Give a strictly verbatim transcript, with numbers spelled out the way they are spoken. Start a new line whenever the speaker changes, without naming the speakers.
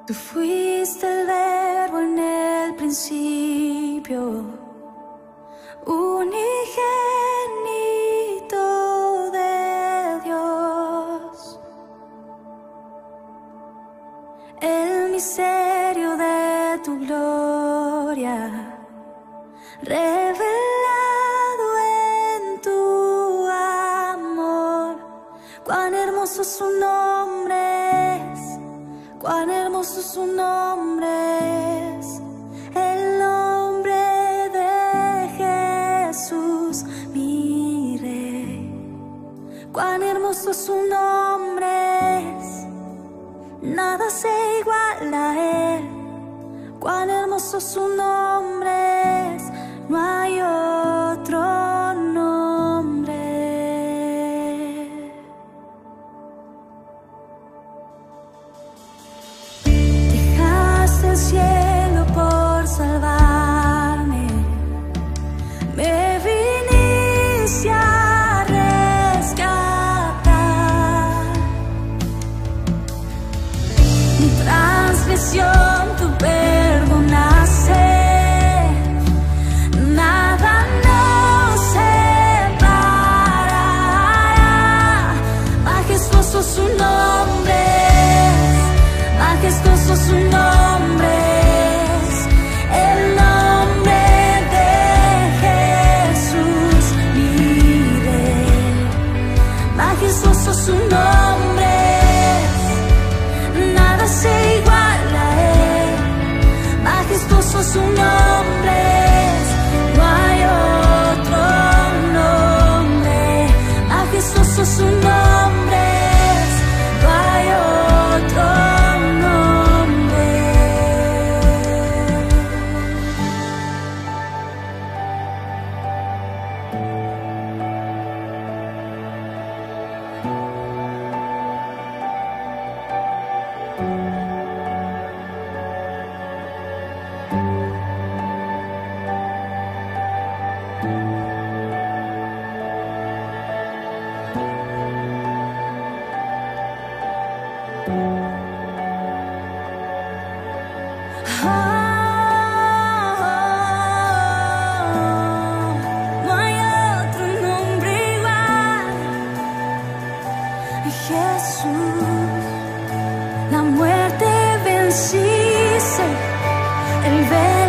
Tú fuiste el verbo en el principio, unigénito de Dios. El misterio de tu gloria, revelado en tu amor. Cuán hermoso su nombre es, cuán hermoso su nombre es, el nombre de Jesús, mi Rey. Cuán hermoso su nombre es, nada se iguala a él. Cuán hermoso su nombre es, no hay otro nombre. Dejaste el cielo por salvarme, me viniste a rescatar. Mi transgresión tú perdonaste, nada nos separará. Majestuoso su nombre es, majestuoso su nombre es, el nombre de Jesús, mi Rey. Majestuoso su nombre es, nada se iguala a él. Majestuoso su nombre es, no hay otro nombre. Majestuoso su nombre es, no hay otro nombre. No hay otro nombre igual. Jesús, la muerte venciste, el ver